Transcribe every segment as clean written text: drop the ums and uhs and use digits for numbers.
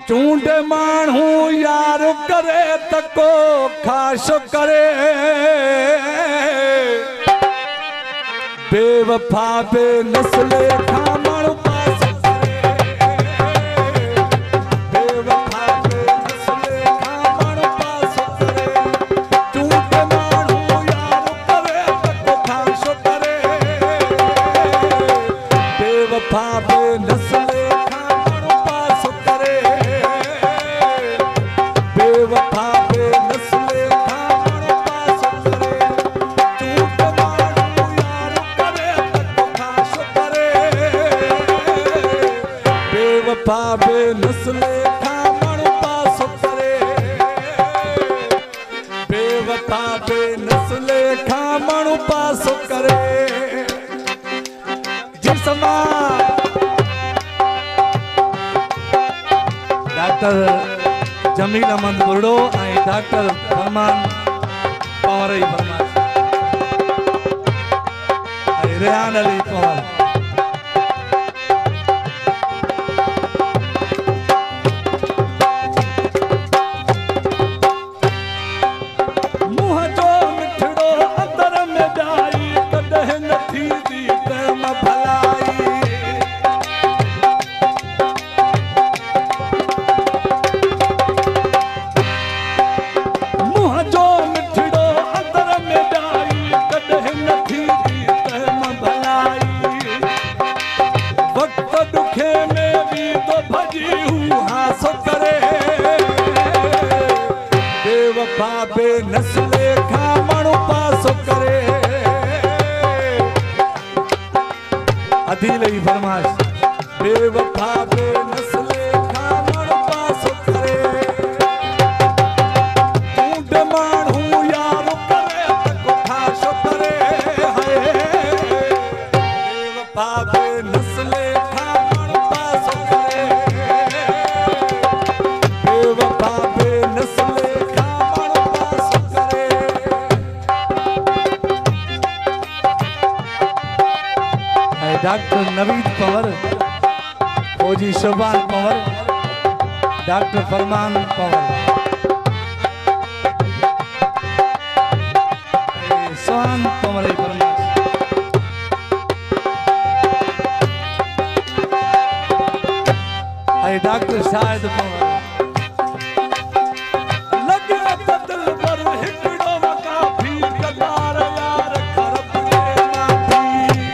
चूंड मानू यार करे तको खास करे बेवफा बे नस्ले खामण पास करे बेवफा बे नस्ले खामण पास करे चूंड मानू यार करे तको खास करे बेवफा बे नस्ले खामण पास करे बेवफा बे नस्ले खामण पास करे चूंड मानू यार करे तको खास करे बेवफा बे नस्ले खामण पास करे बेवफा बे नस्ले खामण पास करे जिसमा डॉक्टर जमील अहमद बुर्डो ऐं डॉक्टर फरमान पवार जी फरमाइश ऐं रेहान अली पवार मुंह जो मिठड़ो अंदर में जाई कॾहिं न थींदी प्रेम भलाई मुंह जो मिठड़ो अंदर में जाई कॾहिं न थींदी प्रेम भलाई वक्त दुखे में भी तो भजी हूँ हास करे बेवफा बे नस्ले खामण पास करे अदील ही फरमाइश बेवफा बे नस्ले खामण पास करे चूंड मानू यार करे तको खास करे हाय बेवफा बे नस्ले खामण पास करे बेवफा बे नस्ले खामण पास करे डॉक्टर नवीद पवार फौजी शोभान पवार डॉक्टर फरमान पवार सोहान पवार जी फरमाइश डॉक्टर शाहिद पवार लगे त दिल पर हिकड़ो काफी कदार यार खरब जे माफी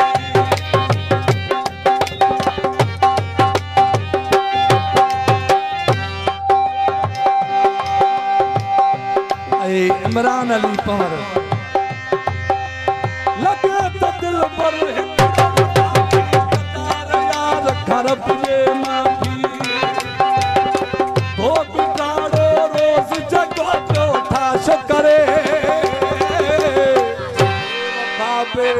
इमरान अली पवार लगे त दिल पर हिकड़ो काफी कदार यार खरब जे माफी हो बिगाड़ो रोज जगो तो ठाश करे बाबे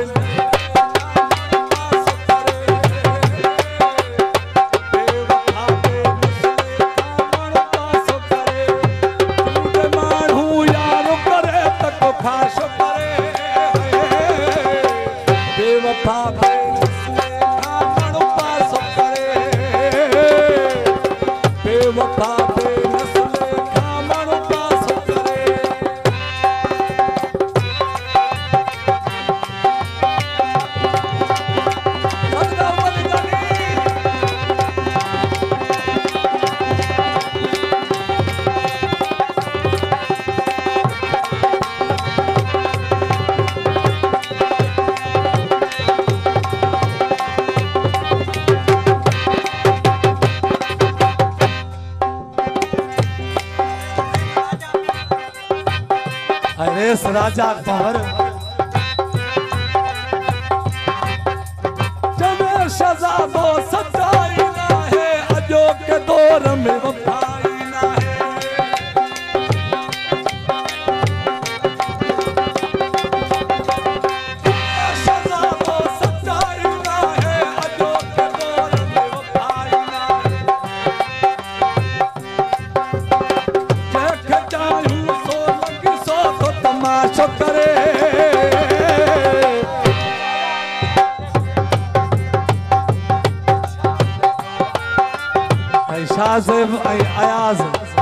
खास करे बेवफा बे नस्ले खामण पास करे बेवफा बे नस्ले खामण पास करे हरेश राजा पवार जमे शहजादो सच्चाई ना है अजो के दौर में वफाई ना है शहजादो सच्चाई ना है अजो के दौर में वफाई ना है जख चाहूं सो लग सो तो तमाशो करे शाह आसिफ अयाज